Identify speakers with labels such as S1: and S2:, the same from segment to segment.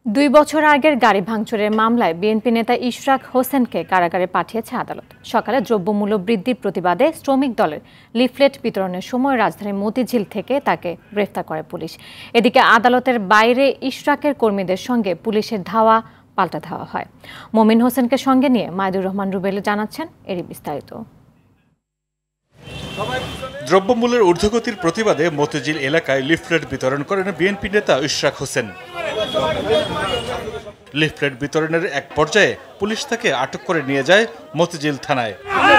S1: 2 বছর আগের গাড়ি ভাঙচুরের মামলায় বিএনপি নেতা ইশরাক হোসেনকে কারাগারে পাঠিয়েছে আদালত। সকালে দ্রব্যমূল্য বৃদ্ধির প্রতিবাদে শ্রমিক দলের লিফলেট বিতরণের সময় রাজধানীর মতিঝিল থেকে তাকে গ্রেফতার করে পুলিশ। এদিকে আদালতের বাইরে ইশরাকের কর্মীদের সঙ্গে পুলিশের ধাওয়া পাল্টা ধাওয়া হয়। মমিন হোসেনকে সঙ্গে নিয়ে মাইদুর রহমান রুবেল জানাচ্ছেন এরই বিস্তারিত।
S2: দ্রব্যমূল্যের ঊর্ধ্বগতির প্রতিবাদে মতিঝিল এলাকায় লিফলেট বিতরণ করেন বিএনপি নেতা ইশরাক হোসেন। লিফলেট বিতরণের এক পর্যায়ে পুলিশ তাকে আটক করে নিয়ে যায় মতিঝিল থানায়।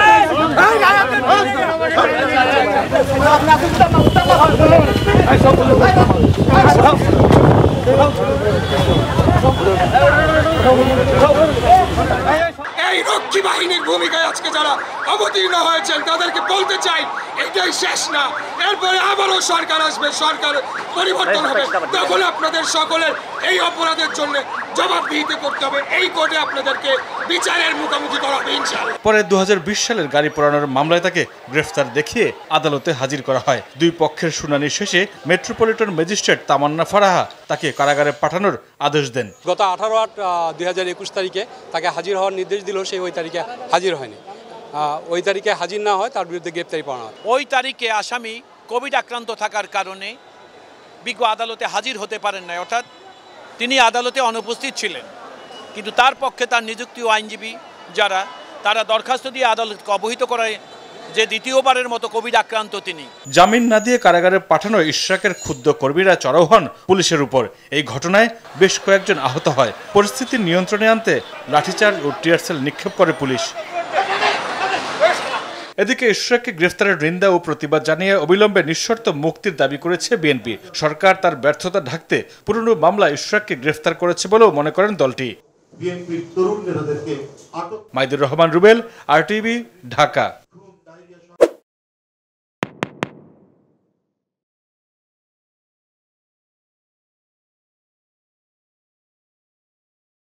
S3: এই রক্ষী বাহিনীর ভূমিকায় আজকে যারা অবতীর্ণ হয়েছেন তাদেরকে বলতে চাই, এটাই শেষ না। এরপরে আবারও সরকার আসবে, সরকার পরিবর্তন হবে, তখন আপনাদের সকলের এই অপরাধের জন্য জবাবদিহিতে করতে হবে। এই কোর্টে আপনাদেরকে বিচারের মুখোমুখি করা হবে ইনশাআল্লাহ।
S2: পরে 2020 সালের গাড়ি পোড়ানোর মামলায় তাকে গ্রেফতার দেখিয়ে আদালতে হাজির করা হয়। দুই পক্ষের শুনানি শেষে মেট্রোপলিটন ম্যাজিস্ট্রেট তামান্না ফারাহা তাকে কারাগারে পাঠানোর আদেশ দেন।
S4: গত 18/8/2021 তারিখে তাকে হাজির হওয়ার নির্দেশ দিল, সেই ওই তারিখে হাজির হয়নি। ওই তারিখে হাজির না হয় তার বিরুদ্ধে গ্রেপ্তারি পাওয়া হয়।
S5: ওই তারিখে আসামি কোভিড আক্রান্ত থাকার কারণে বিজ্ঞ আদালতে হাজির হতে পারেন না, অর্থাৎ তিনি আদালতে অনুপস্থিত ছিলেন। কিন্তু তার পক্ষে তার নিযুক্ত আইনজীবী যারা, তারা দরখাস্ত দিয়ে আদালতকে অবহিত করায় যে দ্বিতীয়বারের মতো কোভিড আক্রান্ত তিনি।
S2: জামিন না দিয়ে কারাগারে পাঠানো ইশরাকের ক্ষুব্ধ কর্মীরা চড়াও হন পুলিশের উপর। এই ঘটনায় বেশ কয়েকজন আহত হয়। পরিস্থিতি নিয়ন্ত্রণে আনতে লাঠিচার্জ ও টিয়ার সেল নিক্ষেপ করে পুলিশ। এদিকে ইশরাককে গ্রেফতারের নিন্দা ও প্রতিবাদ জানিয়ে অবিলম্বে নিঃশর্ত মুক্তির দাবি করেছে বিএনপি। সরকার তার ব্যর্থতা ঢাকতে পুরনো মামলায় ইশরাককে গ্রেফতার করেছে বলেও মনে করেন দলটি।
S6: বিএনপির তরুণ নেতাদেরকে
S2: মাইদুর রহমান রুবেল, RTV, ঢাকা।